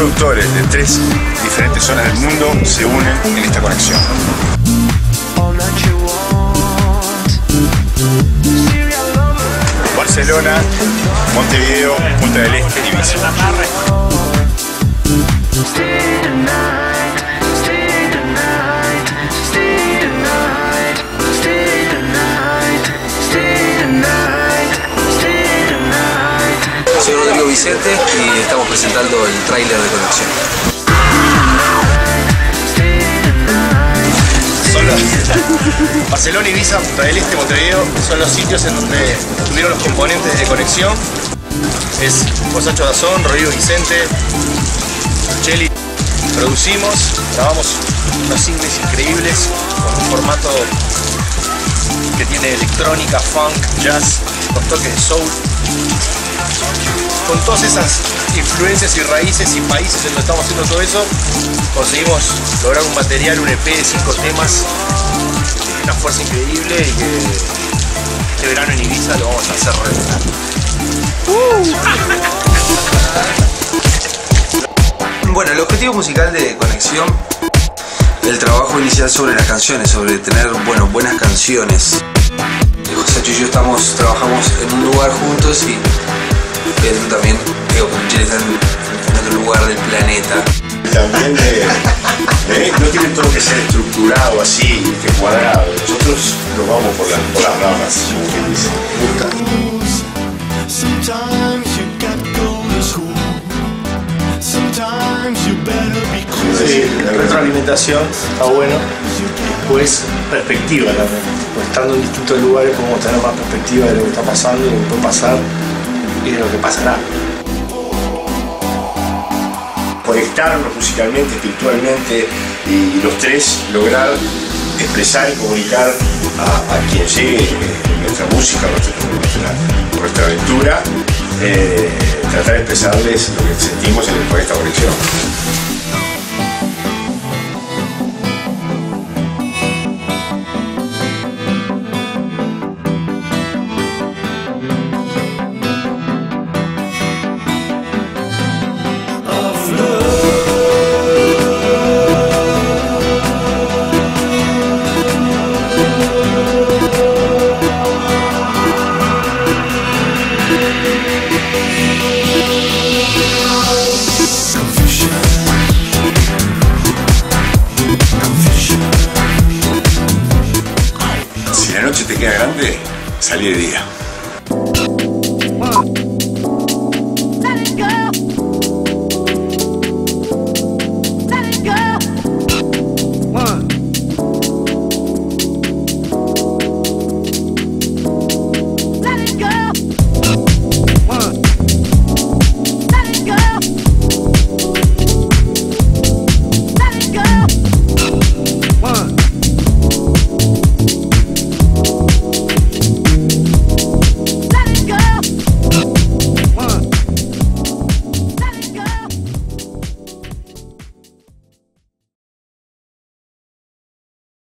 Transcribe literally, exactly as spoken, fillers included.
productores de tres diferentes zonas del mundo se unen en esta conexión. Barcelona, Montevideo, Punta del Este y Ibiza. Soy Rodrigo Vicente y estamos presentando el tráiler de Conexión. Son los Barcelona, Ibiza, Punta del Este, Montevideo son los sitios en donde tuvieron los componentes de Conexión. Es Cosacho Dazón, Rodrigo Vicente, Cheli. Producimos, grabamos unos singles increíbles con un formato que tiene electrónica, funk, jazz, con toques de soul. Con todas esas influencias y raíces y países en donde estamos haciendo todo eso, conseguimos lograr un material, un E P de cinco temas, de una fuerza increíble y que este verano en Ibiza lo vamos a hacer reventar. Uh. Bueno, el objetivo musical de Conexión, el trabajo inicial sobre las canciones, sobre tener bueno, buenas canciones. Cosacho y yo estamos, trabajamos en un lugar juntos y Pedro también, digo, con Chile están en otro lugar del planeta. También de, de, no tiene todo que ser estructurado así, que cuadrado. Nosotros nos vamos por, la, por las ramas, como quien dice. Sí, la retroalimentación está bueno. Pues perspectiva también. Pues estando en distintos lugares podemos tener más perspectiva de lo que está pasando, de lo que puede pasar y de lo que pasará. Conectarnos musicalmente, espiritualmente y los tres lograr expresar y comunicar a, a quien llegue nuestra música, nuestra, nuestra, nuestra aventura, eh, tratar de expresarles lo que sentimos en, por esta conexión. Si la noche te queda grande, salí de día.